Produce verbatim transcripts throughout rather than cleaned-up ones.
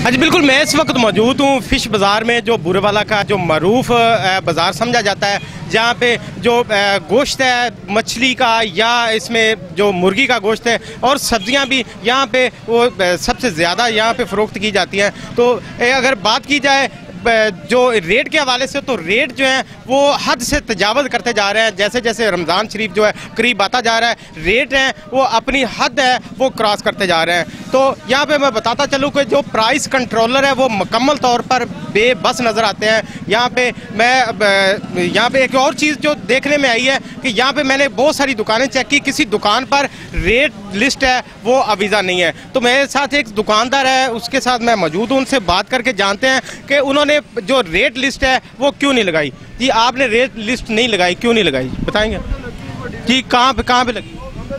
हाँ जी बिल्कुल, मैं इस वक्त मौजूद हूँ फ़िश बाज़ार में, जो बुरेवाला का जो मरूफ बाज़ार समझा जाता है, जहाँ पे जो गोश्त है मछली का या इसमें जो मुर्गी का गोश्त है और सब्जियाँ भी यहाँ पे वो सबसे ज़्यादा यहाँ पे फ़रोख्त की जाती हैं। तो अगर बात की जाए जो रेट के हवाले से, तो रेट जो है वो हद से तजावज़ करते जा रहे हैं। जैसे जैसे रमज़ान शरीफ जो है करीब आता जा रहा है, रेट हैं वो अपनी हद है वो क्रॉस करते जा रहे हैं। तो यहाँ पे मैं बताता चलूँ कि जो प्राइस कंट्रोलर है वो मुकम्मल तौर पर बेबस नज़र आते हैं। यहाँ पे मैं यहाँ पे एक और चीज़ जो देखने में आई है कि यहाँ पे मैंने बहुत सारी दुकानें चेक की, किसी दुकान पर रेट लिस्ट है वो अवीज़ा नहीं है। तो मेरे साथ एक दुकानदार है, उसके साथ मैं मौजूद हूँ, उनसे बात करके जानते हैं कि उन्होंने जो रेट लिस्ट है वो क्यों नहीं लगाई। जी आपने रेट लिस्ट नहीं लगाई, क्यों नहीं लगाई बताएंगे? जी कहाँ पे कहाँ पे लगी?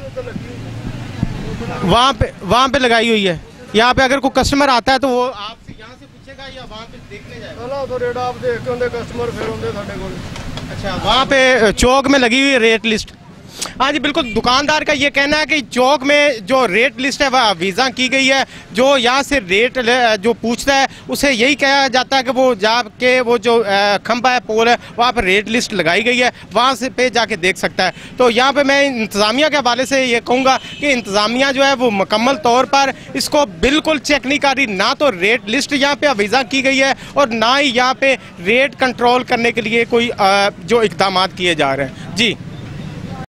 वहाँ पे वहाँ पे लगाई हुई है। यहाँ पे अगर कोई कस्टमर आता है तो वो आपसे यहाँ से पूछेगा या वहाँ पे देखने जाएगा? तो रेट आप देख के होंगे कस्टमर फिर होंगे साढ़े को। अच्छा, वहाँ पे चौक में लगी हुई है रेट लिस्ट। हाँ जी बिल्कुल, दुकानदार का ये कहना है कि चौक में जो रेट लिस्ट है वह वीज़ा की गई है। जो यहाँ से रेट जो पूछता है उसे यही कहा जाता है कि वो जाके वो जो खंबा है, पोल है, वहाँ पर रेट लिस्ट लगाई गई है, वहाँ से पे जाके देख सकता है। तो यहाँ पे मैं इंतज़ामिया के हवाले से ये कहूँगा कि इंतज़ामिया जो है वो मुकम्मल तौर पर इसको बिल्कुल चेक नहीं कर रही। ना तो रेट लिस्ट यहाँ पर वीज़ा की गई है और ना ही यहाँ पर रेट कंट्रोल करने के लिए कोई जो इक़दाम किए जा रहे हैं। जी।